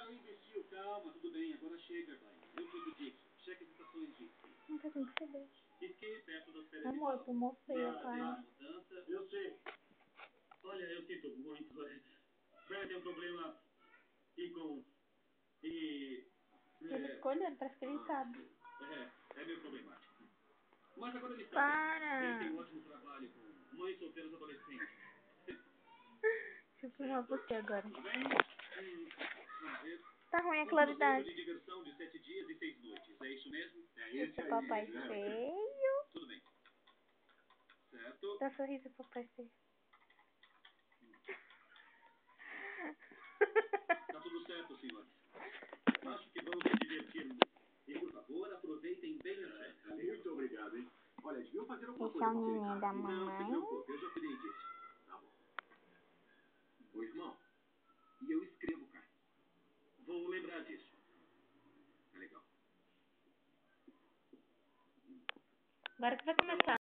Calma, tudo bem, agora chega, pai. Eu cuido disso. Cheque as estações de... Não tá sem perceber. Esqui perto das férias de Amor, tu mostrei, pai. mudança. Eu sei. Olha, eu sinto muito. Vai ter um problema e com... Ele escolheu, parece que ele sabe. É meio problemático. Mas agora ele está. Para! Ele tem um ótimo trabalho com mães solteiras adolescentes. Deixa eu filmar você agora. Tudo bem? Tá ruim a Um claridade. cruzeiro de diversão de 7 dias e 6 noites. É isso mesmo? É Esse aí, papai né? feio. Tudo bem. Certo? Dá sorriso, papai feio. Tá tudo certo, senhores. Acho que vamos se divertir muito. E, por favor, aproveitem bem as férias. Muito obrigado, hein? Olha, deviam fazer alguma Esse coisa é o com aquele neném cara. da Não se mamãe. preocupe, eu já cuidei disso. Tá bom. Ô, irmão, e eu escrevo, cara. Vou lembrar disso. É legal. Agora que vai começar.